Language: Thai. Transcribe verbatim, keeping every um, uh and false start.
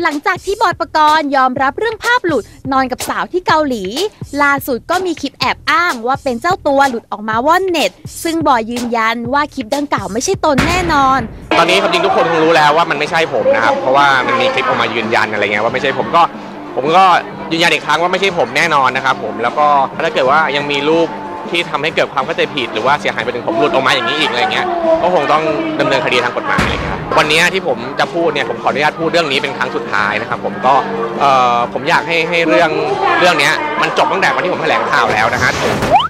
หลังจากที่บอยปกรณ์ยอมรับเรื่องภาพหลุดนอนกับสาวที่เกาหลีล่าสุดก็มีคลิปแอบอ้างว่าเป็นเจ้าตัวหลุดออกมาว่อนเน็ตซึ่งบอยยืนยันว่าคลิปดังกล่าวไม่ใช่ตนแน่นอนตอนนี้ความจริงทุกคนคงรู้แล้วว่ามันไม่ใช่ผมนะครับเพราะว่ามันมีคลิปออกมายืนยันอะไรเงี้ยว่าไม่ใช่ผมก็ผมก็ยืนยันอีกครั้งว่าไม่ใช่ผมแน่นอนนะครับผมแล้วก็ถ้าเกิดว่ายังมีรูปที่ทำให้เกิดความเข้าใจผิดหรือว่าเสียหายไปถึงผมหลุดออกมาอย่างนี้อีกอะไรเงี้ยก็คงต้องดำเนินคดีทางกฎหมายอะไรเงี้ยวันนี้ที่ผมจะพูดเนี่ยผมขออนุญาตพูดเรื่องนี้เป็นครั้งสุดท้ายนะครับผมก็เอ่อผมอยากให้ให้เรื่องเรื่องนี้มันจบตั้งแต่วันที่ผมแถลงข่าวแล้วนะฮะ